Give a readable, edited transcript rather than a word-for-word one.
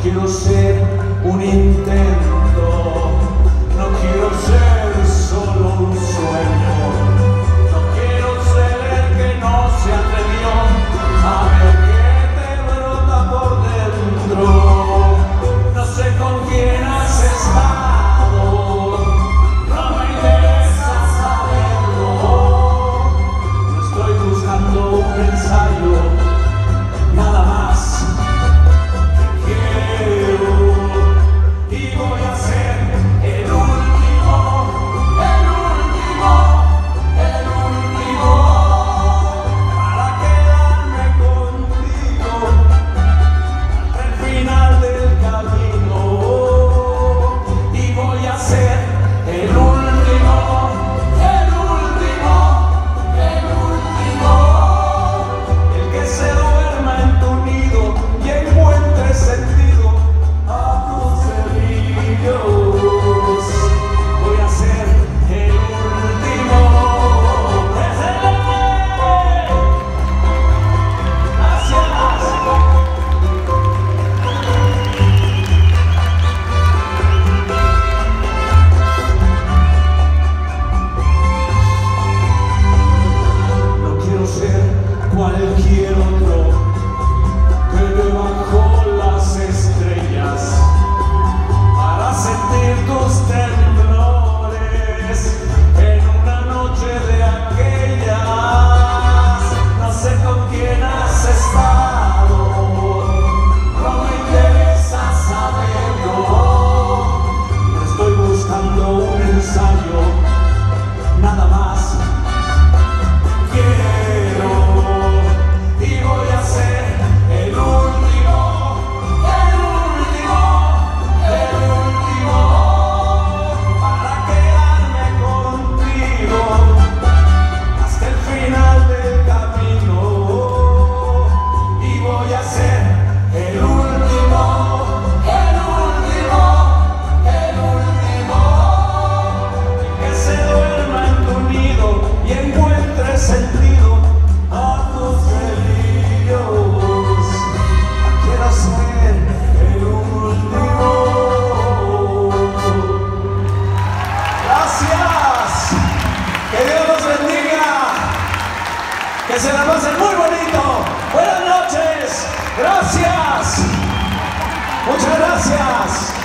quiero ser un intento, no quiero ser solo un sueño, no quiero ser el que no se atrevió a ver que te brota por dentro. No sé con quién has estado, no me interesa saberlo. No estoy buscando un ensayo, nada más. Y voy a ser el último, el último, el último, para quedarme contigo hasta el final del camino. Y voy a ser el último, el último, el último, el que se duerma en tu nido y encuentre sentido a tus delirios. Voy a ser el último. Gracias. No quiero ser cualquier otro que debajo las estrellas para sentir tus temblores en una noche de aquellas. No sé con quién has estado, no me interesa saberlo. No estoy buscando un ensayo, nada más. Quiero y voy a ser el último, el último, el último, para quedarme contigo hasta el final del camino. Y voy a ser el último, el último, el último, el que se duerma en tu nido y encuentre sentido a tus delirios. Quiero ser el último. Gracias. Que Dios los bendiga. Que se la pasen muy bonito. Buenas noches. Gracias. Muchas gracias.